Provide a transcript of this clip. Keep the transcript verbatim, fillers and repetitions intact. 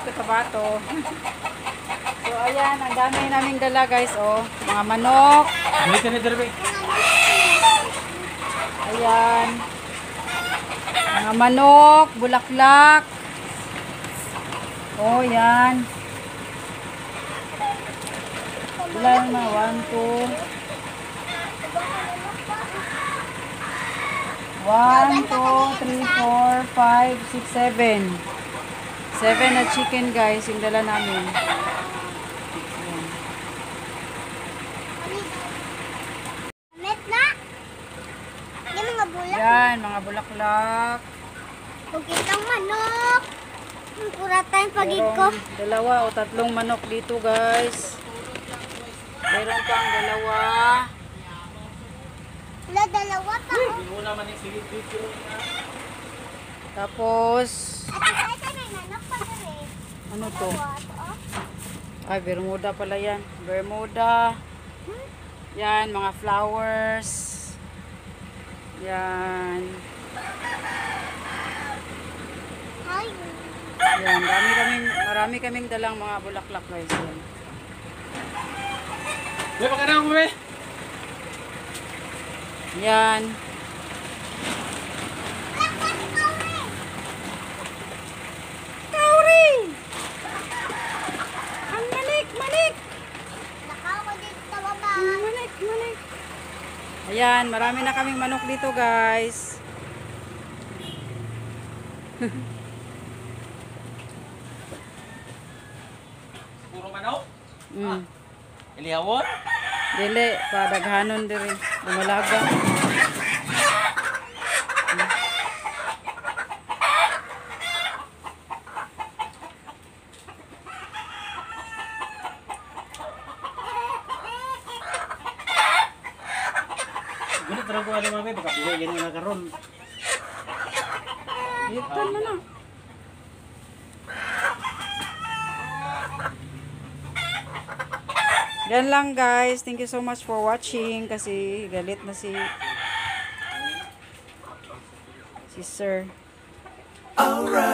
katabato. So, ayan, ang dami naming dala guys, oh. Mga manok. Ayan. Mga manok, bulaklak. Oh, yan. Ilan na? One, two. One, two, three, four, five, six, seven. Seven na chicken guys, yung dala namin. Yan, mga bulaklak. Pagkitang manok. Kuratan pagid ko. Dalawa o tatlong manok dito guys. Meron pang dalawa. Wala, dalawa pa. Tapos, Ano ano to? Ay, Bermuda pala yan. Bermuda. Yan, mga flowers. Yan. Yan, dami kaming, marami kaming dalang mga bulaklak guys. Yan. Uy, pakana ako be. Yan. Kauri! Ang manik, manik! Nakaw ko dito sa baba. Manik, manik. Ayan, marami na kaming manok dito guys. Puro manok? Mm. Ilihawon? Dili, padaghanon diri. Dumalaga. Guna tarago ali mga be, baka buhay gani na karon. Itan mo na. Yan lang guys. Thank you so much for watching. Kasi galit na si si Sir. Alright.